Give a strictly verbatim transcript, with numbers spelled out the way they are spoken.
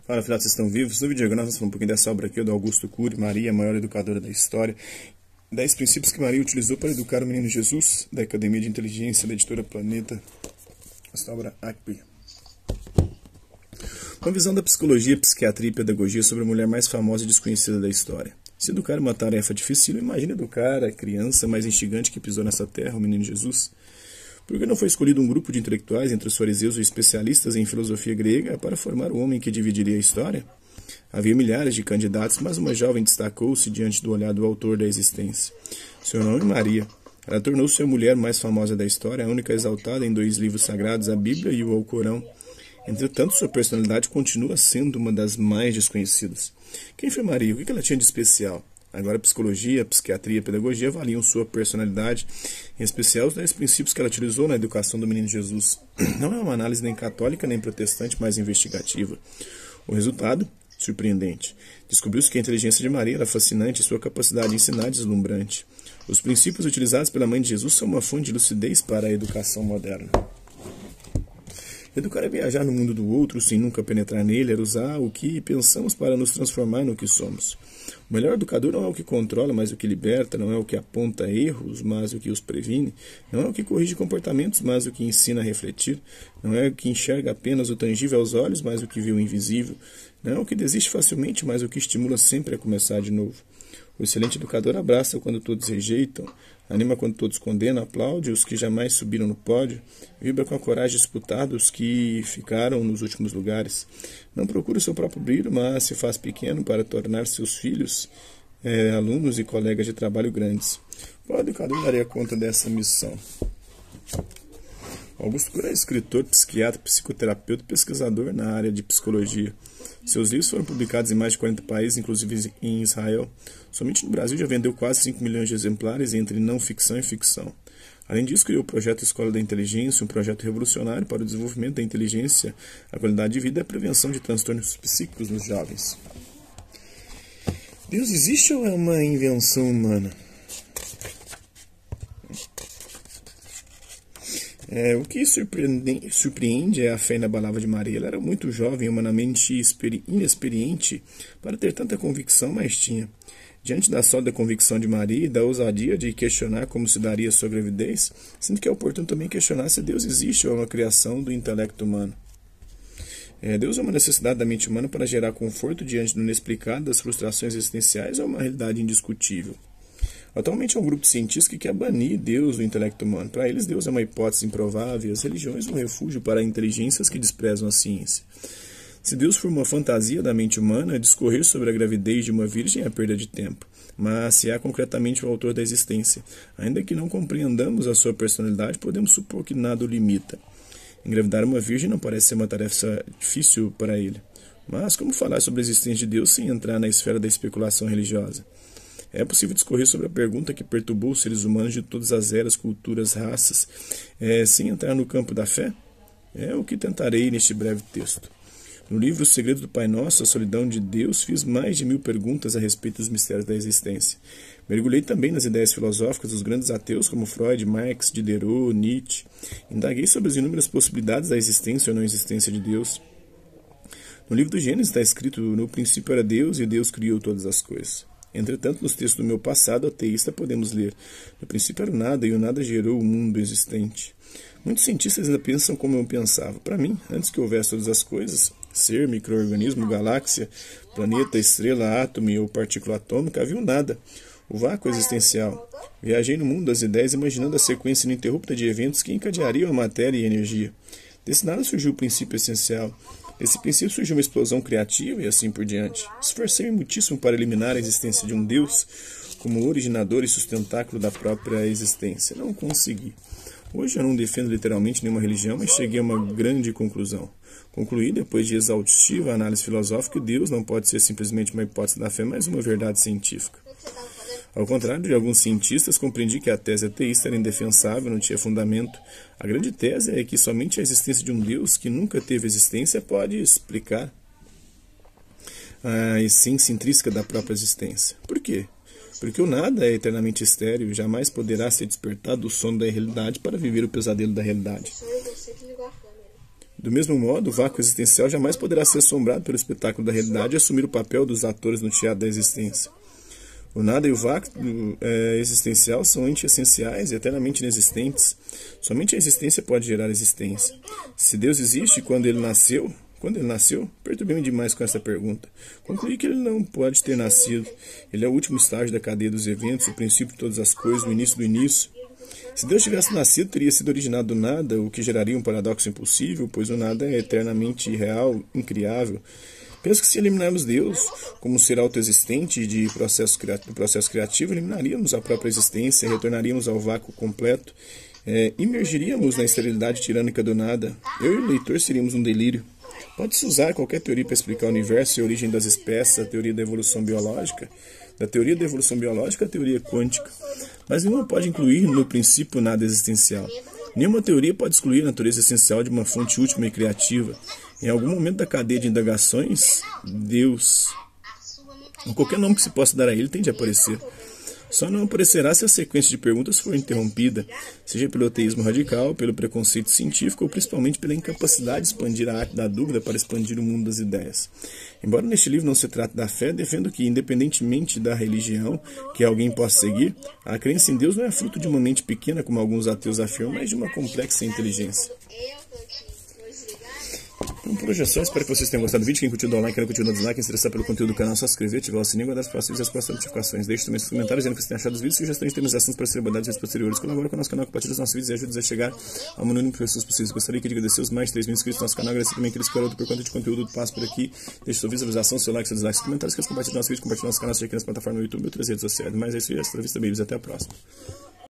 Fala, filhotes, vocês estão vivos? No vídeo agora nós vamos falar um pouquinho dessa obra aqui do Augusto Cury, Maria, a maior educadora da história. Dez princípios que Maria utilizou para educar o menino Jesus, da Academia de Inteligência da editora Planeta. Essa obra aqui. Uma visão da psicologia, psiquiatria e pedagogia sobre a mulher mais famosa e desconhecida da história. Se educar é uma tarefa difícil, imagine educar a criança mais instigante que pisou nessa terra, o menino Jesus. Por que não foi escolhido um grupo de intelectuais entre os fariseus e especialistas em filosofia grega para formar o homem que dividiria a história? Havia milhares de candidatos, mas uma jovem destacou-se diante do olhar do autor da existência. Seu nome, Maria. Ela tornou-se a mulher mais famosa da história, a única exaltada em dois livros sagrados, a Bíblia e o Alcorão. Entretanto, sua personalidade continua sendo uma das mais desconhecidas. Quem foi Maria? O que ela tinha de especial? Agora, a psicologia, a psiquiatria e a pedagogia avaliam sua personalidade, em especial os dez princípios que ela utilizou na educação do menino Jesus. Não é uma análise nem católica nem protestante, mas investigativa. O resultado? Surpreendente. Descobriu-se que a inteligência de Maria era fascinante e sua capacidade de ensinar deslumbrante. Os princípios utilizados pela mãe de Jesus são uma fonte de lucidez para a educação moderna. Educar é viajar no mundo do outro sem nunca penetrar nele, era usar o que pensamos para nos transformar no que somos. O melhor educador não é o que controla, mas o que liberta, não é o que aponta erros, mas o que os previne, não é o que corrige comportamentos, mas o que ensina a refletir, não é o que enxerga apenas o tangível aos olhos, mas o que vê o invisível, não é o que desiste facilmente, mas o que estimula sempre a começar de novo. O excelente educador abraça quando todos rejeitam, anima quando todos condenam, aplaude os que jamais subiram no pódio, vibra com a coragem disputada os que ficaram nos últimos lugares. Não procura o seu próprio brilho, mas se faz pequeno para tornar seus filhos é, alunos e colegas de trabalho grandes. Qual educador daria conta dessa missão? Augusto Cury é escritor, psiquiatra, psicoterapeuta e pesquisador na área de psicologia. Seus livros foram publicados em mais de quarenta países, inclusive em Israel. Somente no Brasil já vendeu quase cinco milhões de exemplares entre não ficção e ficção. Além disso, criou o projeto Escola da Inteligência, um projeto revolucionário para o desenvolvimento da inteligência, a qualidade de vida e a prevenção de transtornos psíquicos nos jovens. Deus existe ou é uma invenção humana? É, o que surpreende, surpreende é a fé inabalável de Maria. Ela era muito jovem, humanamente inexperiente para ter tanta convicção, mas tinha. Diante da sólida convicção de Maria e da ousadia de questionar como se daria sua gravidez, sinto que é oportuno também questionar se Deus existe ou é uma criação do intelecto humano. É, Deus é uma necessidade da mente humana para gerar conforto diante do inexplicado, das frustrações existenciais ou é uma realidade indiscutível? Atualmente há um grupo de cientistas que quer banir Deus do intelecto humano. Para eles, Deus é uma hipótese improvável e as religiões um refúgio para inteligências que desprezam a ciência. Se Deus for uma fantasia da mente humana, discorrer sobre a gravidez de uma virgem é perda de tempo. Mas se há concretamente o autor da existência, ainda que não compreendamos a sua personalidade, podemos supor que nada o limita. Engravidar uma virgem não parece ser uma tarefa difícil para ele. Mas como falar sobre a existência de Deus sem entrar na esfera da especulação religiosa? É possível discorrer sobre a pergunta que perturbou os seres humanos de todas as eras, culturas, raças, é, sem entrar no campo da fé? É o que tentarei neste breve texto. No livro O Segredo do Pai Nosso, a Solidão de Deus, fiz mais de mil perguntas a respeito dos mistérios da existência. Mergulhei também nas ideias filosóficas dos grandes ateus como Freud, Marx, Diderot, Nietzsche. Indaguei sobre as inúmeras possibilidades da existência ou não existência de Deus. No livro do Gênesis está escrito: no princípio era Deus e Deus criou todas as coisas. Entretanto, nos textos do meu passado ateísta podemos ler: no princípio era o nada e o nada gerou o mundo existente. Muitos cientistas ainda pensam como eu pensava. Para mim, antes que houvesse todas as coisas, ser, micro-organismo, galáxia, planeta, estrela, átomo ou partícula atômica, havia o nada, o vácuo existencial. Viajei no mundo das ideias imaginando a sequência ininterrupta de eventos que encadeariam a matéria e a energia. Desse nada surgiu o princípio essencial. Desse princípio surgiu uma explosão criativa e assim por diante. Esforcei-me muitíssimo para eliminar a existência de um Deus como originador e sustentáculo da própria existência. Não consegui. Hoje eu não defendo literalmente nenhuma religião, mas cheguei a uma grande conclusão. Concluí, depois de exaustiva análise filosófica, que Deus não pode ser simplesmente uma hipótese da fé, mas uma verdade científica. Ao contrário de alguns cientistas, compreendi que a tese ateísta era indefensável, não tinha fundamento. A grande tese é que somente a existência de um Deus que nunca teve existência pode explicar a essência intrínseca da própria existência. Por quê? Porque o nada é eternamente estéril e jamais poderá ser despertado do sono da realidade para viver o pesadelo da realidade. Do mesmo modo, o vácuo existencial jamais poderá ser assombrado pelo espetáculo da realidade e assumir o papel dos atores no teatro da existência. O nada e o vácuo é, existencial são anti-essenciais e eternamente inexistentes. Somente a existência pode gerar existência. Se Deus existe quando ele nasceu, quando ele nasceu, perturbei-me demais com essa pergunta. Concluí que ele não pode ter nascido. Ele é o último estágio da cadeia dos eventos, o princípio de todas as coisas, o início do início. Se Deus tivesse nascido, teria sido originado do nada, o que geraria um paradoxo impossível, pois o nada é eternamente irreal, incriável. Penso que se eliminarmos Deus como ser autoexistente de processo, do processo criativo, eliminaríamos a própria existência, retornaríamos ao vácuo completo, é, imergiríamos na esterilidade tirânica do nada. Eu e o leitor seríamos um delírio. Pode-se usar qualquer teoria para explicar o universo e a origem das espécies, a teoria da evolução biológica, da teoria da evolução biológica a teoria quântica, mas nenhuma pode incluir no princípio nada existencial. Nenhuma teoria pode excluir a natureza essencial de uma fonte última e criativa. Em algum momento da cadeia de indagações, Deus, ou qualquer nome que se possa dar a ele, tende a aparecer. Só não aparecerá se a sequência de perguntas for interrompida, seja pelo ateísmo radical, pelo preconceito científico ou principalmente pela incapacidade de expandir a arte da dúvida para expandir o mundo das ideias. Embora neste livro não se trate da fé, defendo que, independentemente da religião que alguém possa seguir, a crença em Deus não é fruto de uma mente pequena, como alguns ateus afirmam, mas de uma complexa inteligência. Então, por hoje é só. Espero que vocês tenham gostado do vídeo. Quem curtiu, dá um like, quem não curtiu, dá um dislike. Quem se interessar pelo conteúdo do canal, só se inscrever, ativar o sininho, guardar os próximos vídeos e as próximas notificações. Deixe também seus comentários dizendo o que vocês têm achado dos vídeos, sugestões de temas e assuntos para serem abordados em vídeos posteriores. Colabora com o nosso canal, compartilhe os nossos vídeos e ajude a chegar ao maior número de pessoas possíveis. Gostaria de agradecer os mais de três mil inscritos no nosso canal. Agradecer também aqueles que garotos por conta de conteúdo que passa por aqui. Deixe sua visualização, seu like, seu dislike, seus comentários. Quer compartilhar nosso vídeo, compartilhar nosso canal, seja aqui nas plataformas do YouTube e outras redes sociais. Mas é isso aí, hasta a vista, babies. Até a próxima.